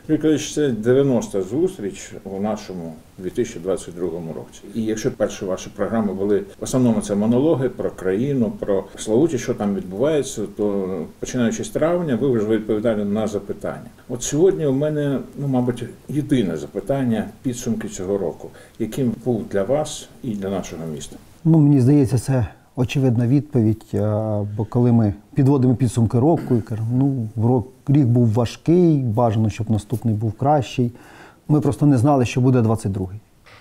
Це 90-та зустріч у нашому 2022 році. І якщо перші ваші програми були, в основному це монологи про країну, про Славуті, що там відбувається, то починаючи з травня, ви вже відповідали на запитання. От сьогодні у мене, мабуть, єдине запитання, підсумки цього року. Яким був для вас і для нашого міста? Мені здається, це очевидна відповідь, бо коли ми підводимо підсумки року і кажемо, рік був важкий, бажано, щоб наступний був кращий, ми просто не знали, що буде 22-й.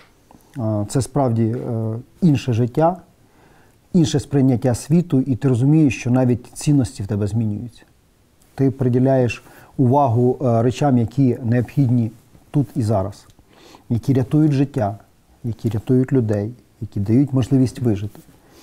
Це справді інше життя, інше сприйняття світу, і ти розумієш, що навіть цінності в тебе змінюються. Ти приділяєш увагу речам, які необхідні тут і зараз, які рятують життя, які рятують людей, які дають можливість вижити.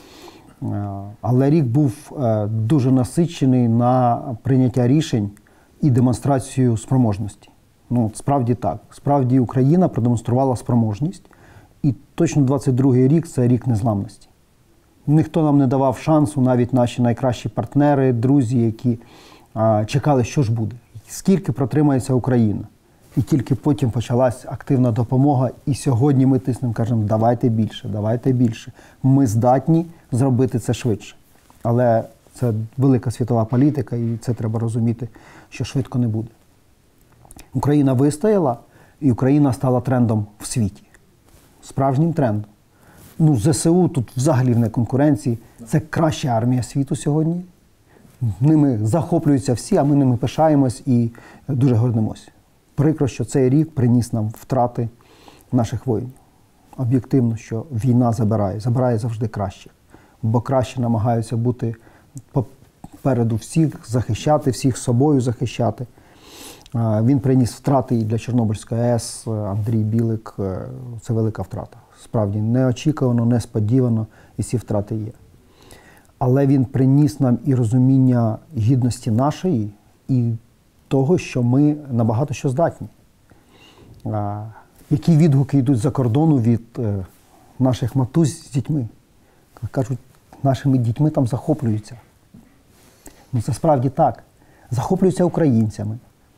Але рік був дуже насичений на прийняття рішень і демонстрацію спроможності. Справді так. Справді Україна продемонструвала спроможність. І точно 22-й рік – це рік незламності. Ніхто нам не давав шансу, навіть наші найкращі партнери, друзі, які чекали, що ж буде, скільки протримається Україна. І тільки потім почалась активна допомога, і сьогодні ми тиснемо, кажемо, давайте більше, давайте більше. Ми здатні зробити це швидше. Але це велика світова політика, і це треба розуміти, що швидко не буде. Україна вистояла, і Україна стала трендом в світі. Справжнім трендом. ЗСУ тут взагалі не конкуренції. Це краща армія світу сьогодні. Ними захоплюються всі, а ми ними пишаємось і дуже гордимося. Прикро, що цей рік приніс нам втрати наших воїнів. Об'єктивно, що війна забирає завжди краще. Бо краще намагаються бути попереду всіх, захищати, всіх собою захищати. Він приніс втрати і для Чорнобильської АЕС, Андрій Білик. Це велика втрата. Справді, неочікувано, несподівано, і ці втрати є. Але він приніс нам і розуміння гідності нашої, і того, що ми набагато що здатні. Які відгуки йдуть за кордону від наших матусь з дітьми. Кажуть, нашими дітьми там захоплюються. Це справді так. Захоплюються українцями.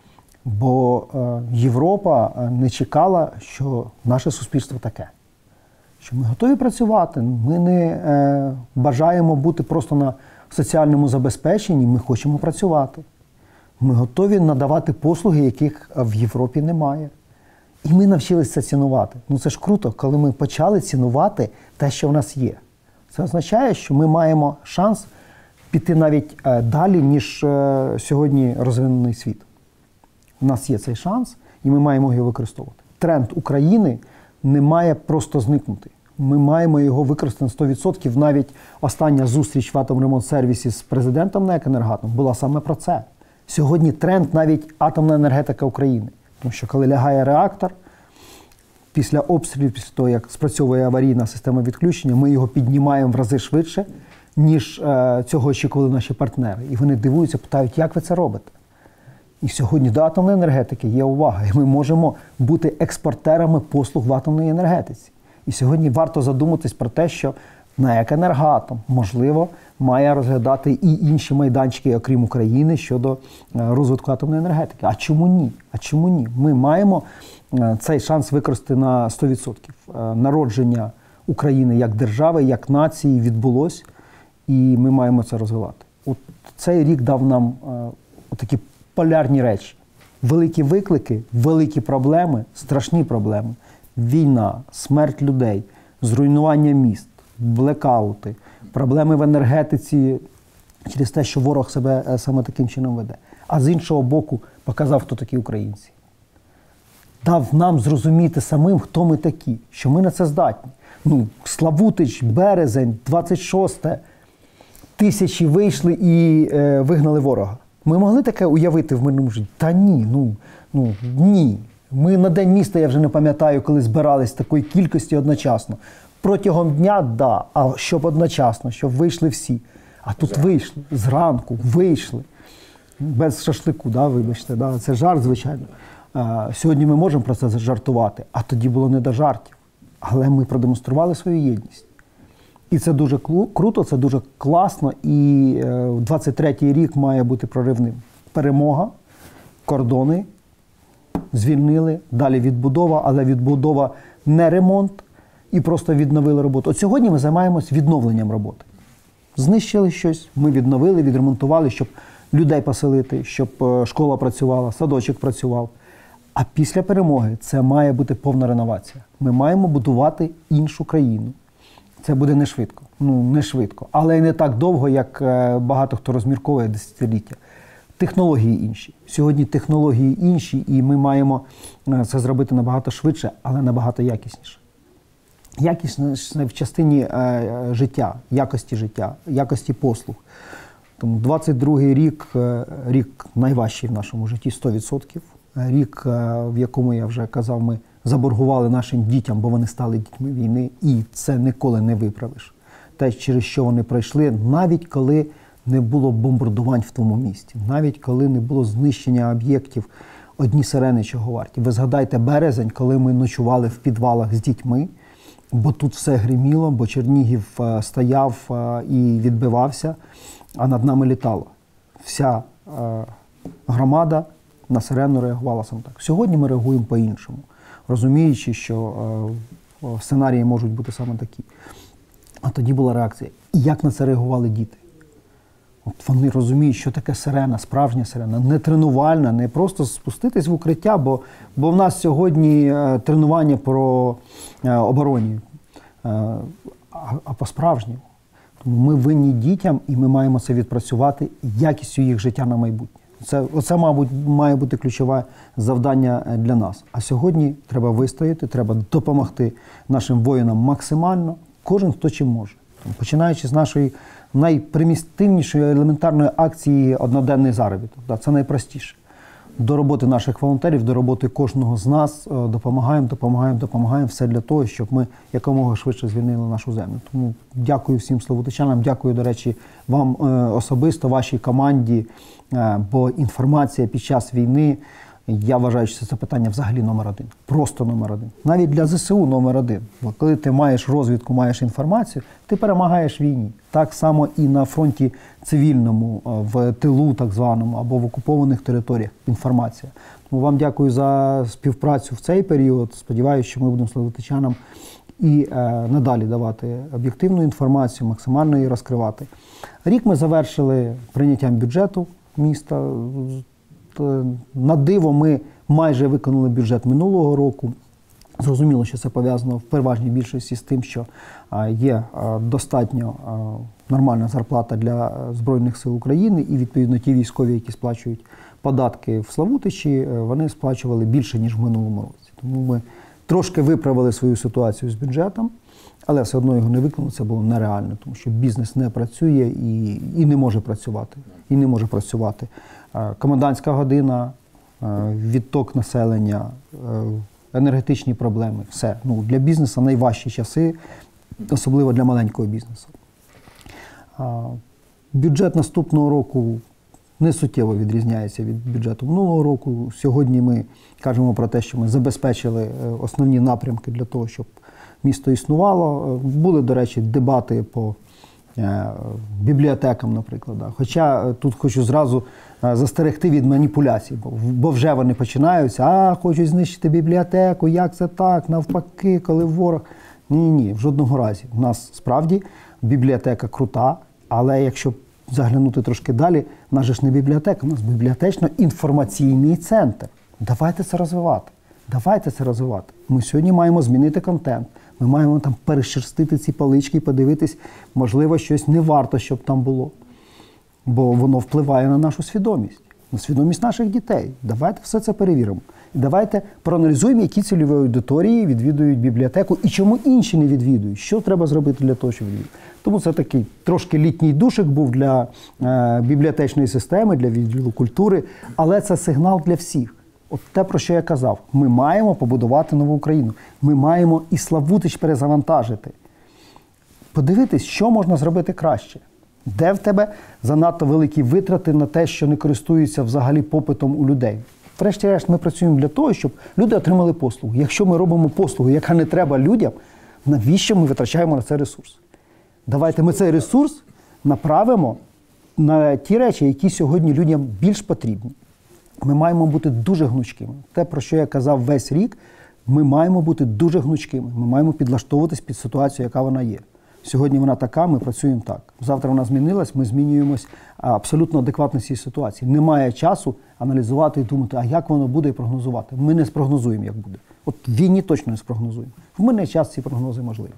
Бо Європа не чекала, що наше суспільство таке. Що ми готові працювати, ми не бажаємо бути просто на соціальному забезпеченні, ми хочемо працювати. Ми готові надавати послуги, яких в Європі немає. І ми навчилися це цінувати. Це ж круто, коли ми почали цінувати те, що в нас є. Це означає, що ми маємо шанс піти навіть далі, ніж сьогодні розвинений світ. У нас є цей шанс, і ми маємо його використовувати. Тренд України не має просто зникнути. Ми маємо його використати на 100%. Навіть остання зустріч в Атомремонтсервісі з президентом НЕК «Енергоатом» була саме про це. Сьогодні тренд навіть атомна енергетика України. Тому що коли лягає реактор, після обстрілів, після того, як спрацьовує аварійна система відключення, ми його піднімаємо в рази швидше, ніж цього очікували наші партнери. І вони дивуються, питають, як ви це робите? І сьогодні до атомної енергетики є увага. І ми можемо бути експортерами послуг в атомній енергетиці. І сьогодні варто задуматись про те, що НЕК «Енергоатом», можливо, має розглядати і інші майданчики, окрім України, щодо розвитку атомної енергетики. А чому ні? А чому ні? Ми маємо цей шанс використати на 100%. Народження України як держави, як нації відбулось, і ми маємо це розвивати. От цей рік дав нам такі полярні речі. Великі виклики, великі проблеми, страшні проблеми. Війна, смерть людей, зруйнування міст, блекаути, проблеми в енергетиці через те, що ворог себе саме таким чином веде. А з іншого боку, показав, хто такі українці. Дав нам зрозуміти самим, хто ми такі, що ми на це здатні. Славутич, березень, 26-те, тисячі вийшли і вигнали ворога. Ми могли таке уявити в мирному житті? Та ні, ні. Ми на День міста, я вже не пам'ятаю, коли збирались такої кількості одночасно. Протягом дня, да, а щоб одночасно, щоб вийшли всі. А тут вийшли, зранку, вийшли. Без шашлику, да, вибачте, да, це жарт, звичайно. Сьогодні ми можемо про це жартувати, а тоді було не до жартів. Але ми продемонстрували свою єдність. І це дуже круто, це дуже класно, і 23-й рік має бути проривним. Перемога, кордони, звільнили, далі відбудова, але відбудова не ремонт і просто відновили роботу. От сьогодні ми займаємось відновленням роботи. Знищили щось, ми відновили, відремонтували, щоб людей поселити, щоб школа працювала, садочок працював. А після перемоги це має бути повна реновація. Ми маємо будувати іншу країну. Це буде не швидко. Не швидко. Але й не так довго, як багато хто розмірковує десятиліття. Технології інші. Сьогодні технології інші, і ми маємо це зробити набагато швидше, але набагато якісніше. Якісніше в частині життя, якості послуг. Тому 22-й рік найважчий в нашому житті, 100%. Рік, в якому, я вже казав, ми заборгували нашим дітям, бо вони стали дітьми війни, і це ніколи не виправиш. Те, через що вони пройшли, навіть коли не було бомбардувань в тому місті, навіть коли не було знищення об'єктів, одні сирени чого варті. Ви згадайте березень, коли ми ночували в підвалах з дітьми, бо тут все гриміло, бо Чернігів стояв і відбивався, а над нами літало. Вся громада на сирену реагувала саме так. Сьогодні ми реагуємо по-іншому, розуміючи, що сценарії можуть бути саме такі. А тоді була реакція. І як на це реагували діти? От вони розуміють, що таке сирена, справжня сирена, не тренувальна, не просто спуститись в укриття, бо в нас сьогодні тренування про обороні, а по-справжньому. Тому ми винні дітям, і ми маємо це відпрацювати якістю їх життя на майбутнє. Оце, мабуть, має бути ключове завдання для нас. А сьогодні треба вистояти, треба допомогти нашим воїнам максимально, кожен хто чим може. Починаючи з нашої найпримітивнішої елементарної акції «Одноденний заробіток». Це найпростіше. До роботи наших волонтерів, до роботи кожного з нас допомагаємо все для того, щоб ми якомога швидше звільнили нашу землю. Тому дякую всім славутичанам, дякую, до речі, вам особисто, вашій команді, бо інформація під час війни, я вважаю, що це питання взагалі номер один. Просто номер один. Навіть для ЗСУ номер один. Бо коли ти маєш розвідку, маєш інформацію, ти перемагаєш в війні. Так само і на фронті цивільному, в тилу так званому, або в окупованих територіях інформація. Тому вам дякую за співпрацю в цей період. Сподіваюся, що ми будемо славутичанам і надалі давати об'єктивну інформацію, максимально її розкривати. Рік ми завершили прийняттям бюджету міста. На диво ми майже виконали бюджет минулого року. Зрозуміло, що це пов'язано в переважній більшості з тим, що є достатньо нормальна зарплата для Збройних сил України, і, відповідно, ті військові, які сплачують податки в Славутичі, вони сплачували більше, ніж в минулому році. Тому ми трошки виправили свою ситуацію з бюджетом, але все одно його не виконали, це було нереально, тому що бізнес не працює і не може працювати. Комендантська година, відток населення, енергетичні проблеми – все. Для бізнесу найважчі часи, особливо для маленького бізнесу. Бюджет наступного року не суттєво відрізняється від бюджету минулого року. Сьогодні ми кажемо про те, що ми забезпечили основні напрямки для того, щоб місто існувало. Були, до речі, дебати по бібліотекам, наприклад. Хоча тут хочу зразу застерегти від маніпуляцій, бо вже вони починаються, хочуть знищити бібліотеку, як це так, навпаки, коли ворог. Ні, в жодному разі. У нас справді бібліотека крута, але якщо заглянути трошки далі, у нас же ж не бібліотека, у нас бібліотечно-інформаційний центр. Давайте це розвивати. Ми сьогодні маємо змінити контент. Ми маємо там перешерстити ці палички і подивитись, можливо, щось не варто, щоб там було. Бо воно впливає на нашу свідомість, на свідомість наших дітей. Давайте все це перевіримо. І давайте проаналізуємо, які цільові аудиторії відвідують бібліотеку і чому інші не відвідують. Що треба зробити для того, щоб відвідувати. Тому це такий трошки літній душик був для бібліотечної системи, для відділу культури, але це сигнал для всіх. От те, про що я казав. Ми маємо побудувати нову Україну. Ми маємо і Славутич перезавантажити. Подивитись, що можна зробити краще. Де в тебе занадто великі витрати на те, що не користуються взагалі попитом у людей. Врешті-решт, ми працюємо для того, щоб люди отримали послугу. Якщо ми робимо послугу, яка не треба людям, навіщо ми витрачаємо на це ресурс? Давайте ми цей ресурс направимо на ті речі, які сьогодні людям більш потрібні. Ми маємо бути дуже гнучкими. Те, про що я казав весь рік, ми маємо бути дуже гнучкими. Ми маємо підлаштовуватись під ситуацію, яка вона є. Сьогодні вона така, ми працюємо так. Завтра вона змінилась, ми змінюємось абсолютно адекватно цій ситуації. Немає часу аналізувати і думати, а як воно буде і прогнозувати. Ми не спрогнозуємо, як буде. От в війні точно не спрогнозуємо. В мене час ці прогнози можливі.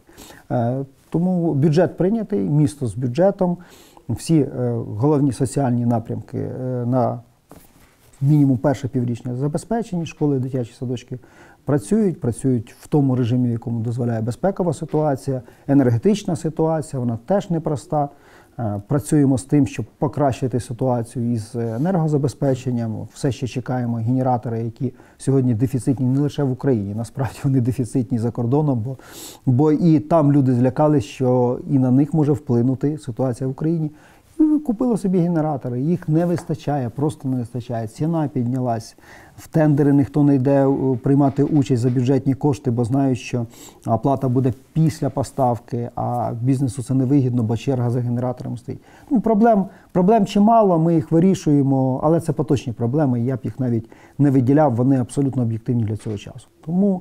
Тому бюджет прийнятий, місто з бюджетом, всі головні соціальні напрямки на мінімум перше піврічне забезпечені, школи, дитячі садочки працюють в тому режимі, в якому дозволяє безпекова ситуація, енергетична ситуація, вона теж непроста. Працюємо з тим, щоб покращити ситуацію із енергозабезпеченням. Все ще чекаємо генератори, які сьогодні дефіцитні не лише в Україні, насправді вони дефіцитні за кордоном, бо і там люди злякались, що і на них може вплинути ситуація в Україні. І купили собі генератори, їх не вистачає, просто не вистачає. Ціна піднялась, в тендери ніхто не йде приймати участь за бюджетні кошти, бо знають, що оплата буде після поставки, а бізнесу це невигідно, бо черга за генератором стоїть. Ну, проблем чимало, ми їх вирішуємо, але це поточні проблеми, я б їх навіть не виділяв, вони абсолютно об'єктивні для цього часу. Тому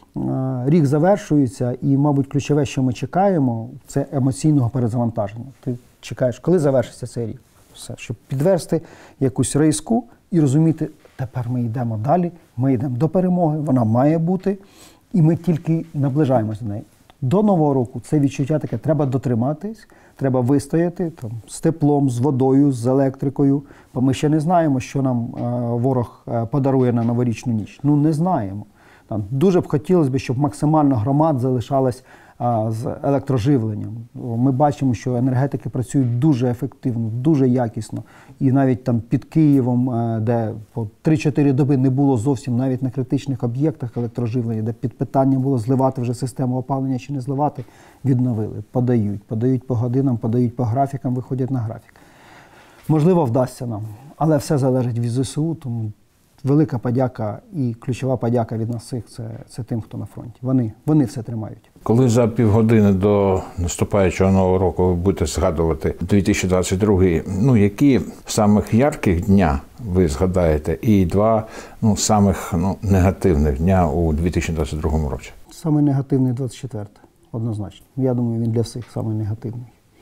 рік завершується і, мабуть, ключове, що ми чекаємо, це емоційного перезавантаження. Ти чекаєш, коли завершиться цей рік. Все, щоб підвести якусь риску і розуміти, тепер ми йдемо далі, ми йдемо до перемоги, вона має бути, і ми тільки наближаємося до неї. До Нового року це відчуття таке, треба дотриматись, треба вистояти там, з теплом, з водою, з електрикою, бо ми ще не знаємо, що нам ворог подарує на новорічну ніч. Ну, не знаємо. Там, дуже б хотілося, щоб максимально громад залишалось з електроживленням. Ми бачимо, що енергетики працюють дуже ефективно, дуже якісно. І навіть там під Києвом, де по 3-4 доби не було зовсім навіть на критичних об'єктах електроживлення, де під питанням було зливати вже систему опалення чи не зливати, відновили, подають по годинам, подають по графікам, виходять на графік. Можливо, вдасться нам, але все залежить від ЗСУ, тому велика подяка і ключова подяка від нас всіх – це тим, хто на фронті. Вони все тримають. Коли за півгодини до наступаючого Нового року ви будете згадувати 2022-й, які самих ярких дня ви згадаєте і два самих негативних дня у 2022 році? Саме негативний 24-й, однозначно. Я думаю, він для всіх саме негативний.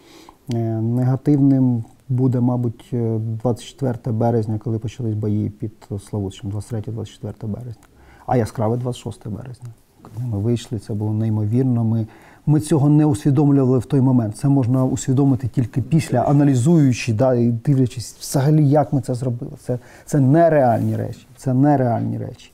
Негативним буде, мабуть, 24 березня, коли почались бої під Славутичем, 23-24 березня. А яскраве 26 березня. Коли ми вийшли, це було неймовірно. Ми цього не усвідомлювали в той момент. Це можна усвідомити тільки після, аналізуючи, і дивлячись, взагалі, як ми це зробили. Це нереальні речі. Це нереальні речі.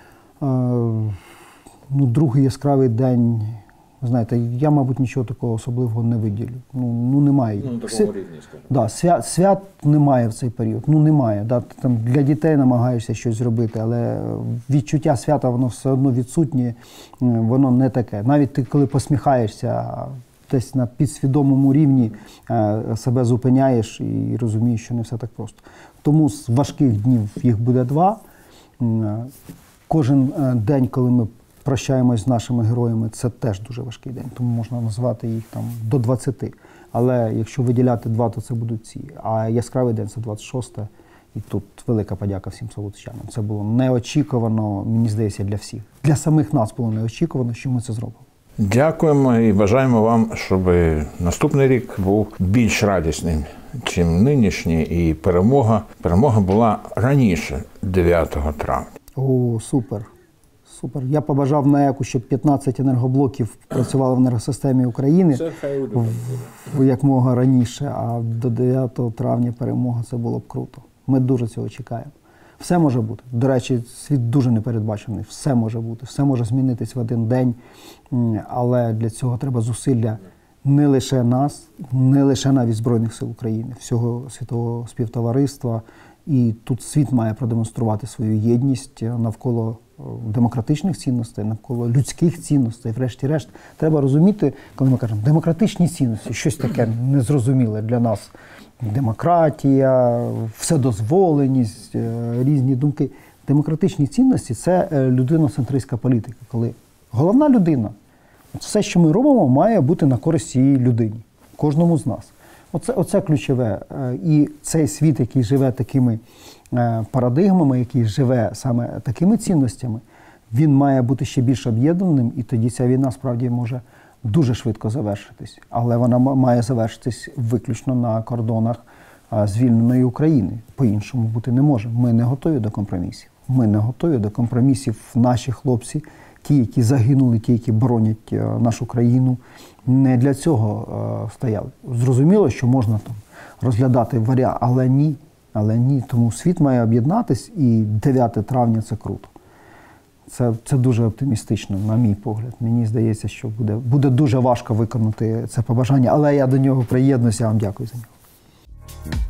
Другий яскравий день, ви знаєте, я, мабуть, нічого такого особливого не виділю. Немає. На такому рівні, скажімо. Свят немає в цей період. Немає. Там для дітей намагаєшся щось зробити, але відчуття свята, воно все одно відсутнє, воно не таке. Навіть ти, коли посміхаєшся, десь на підсвідомому рівні себе зупиняєш і розумієш, що не все так просто. Тому з важких днів їх буде 2. Кожен день, коли ми прощаємось з нашими героями, це теж дуже важкий день, тому можна назвати їх там до 20. Але якщо виділяти 2, то це будуть ці. А яскравий день – це 26. І тут велика подяка всім славутичанам. Це було неочікувано, мені здається, для всіх. Для самих нас було неочікувано, що ми це зробимо. Дякуємо і бажаємо вам, щоб наступний рік був більш радісним, чим нинішній. І перемога була раніше, 9 травня. О, супер. Супер. Я побажав НАЕКу, щоб 15 енергоблоків працювали в енергосистемі України. Це хай якмога раніше, а до 9 травня перемога, це було б круто. Ми дуже цього чекаємо. Все може бути. До речі, світ дуже непередбачений. Все може бути. Все може змінитись в один день. Але для цього треба зусилля не лише нас, не лише навіть Збройних сил України, всього світового співтовариства. І тут світ має продемонструвати свою єдність навколо демократичних цінностей, навколо людських цінностей. Врешті-решт, треба розуміти, коли ми кажемо демократичні цінності, щось таке незрозуміле для нас. Демократія, вседозволеність, різні думки. Демократичні цінності – це людиноцентристська політика, коли головна людина, все, що ми робимо, має бути на користь цієї людині, кожному з нас. Оце ключове. І цей світ, який живе такими парадигмами, який живе саме такими цінностями, він має бути ще більш об'єднаним, і тоді ця війна справді може дуже швидко завершитись. Але вона має завершитись виключно на кордонах звільненої України. По-іншому бути не може. Ми не готові до компромісів. Ми не готові до компромісів. Наші хлопці, ті, які загинули, ті, які боронять нашу країну, не для цього стояли. Зрозуміло, що можна там розглядати варіант, але ні. Але ні. Тому світ має об'єднатись, і 9 травня – це круто. Це дуже оптимістично, на мій погляд. Мені здається, що буде дуже важко виконати це побажання, але я до нього приєднуюся. Вам дякую за нього.